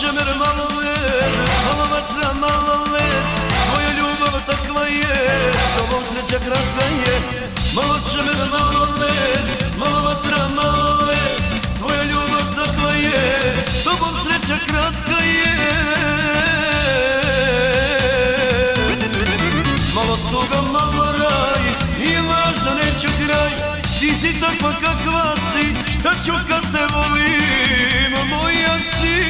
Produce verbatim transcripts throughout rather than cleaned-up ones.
čemer, malo led, malo vatra, malo led. Tvoja ljubav takva je, s tobom sreća kratka je. Malo čemer, malo led, malo vatra, malo led. Tvoja ljubav takva je, s tobom sreća kratka je. Malo toga, malo raj, nije važno, neću kraj. Ti si takva kakva si, šta ću kad te volim, moja si.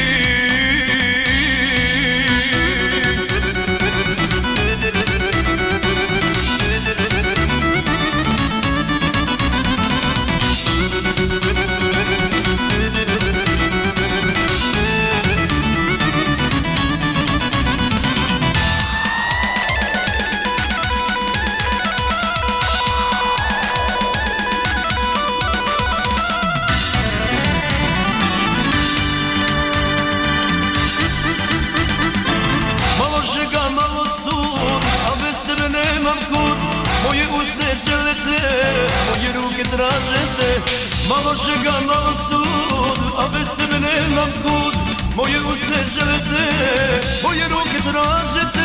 Žega, malo stud, a bez tebe nemam kud. Moje usne žele te, moje ruke traže te. Malo žega, malo stud, a bez tebe nemam kud. Moje usne žele te, moje ruke traže te.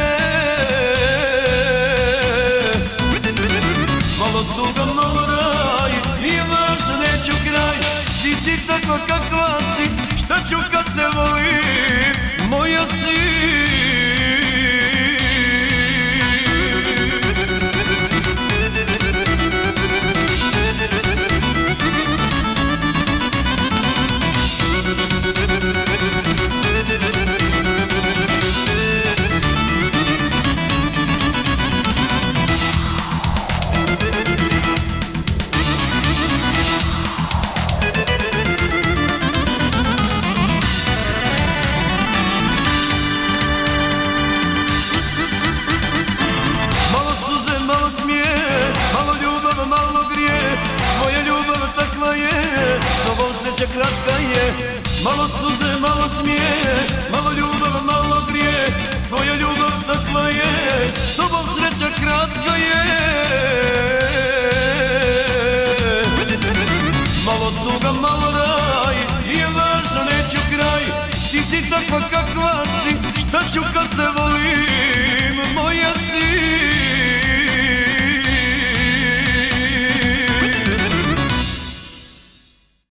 Malo tuga, malo raj, nije važno, neću kraj. Ti si takva kakva si, šta ću kad te volim, moja si. Malo grije, tvoja ljubav takva je, s tobom sreća kratka je. Malo suze, malo smije, malo ljubav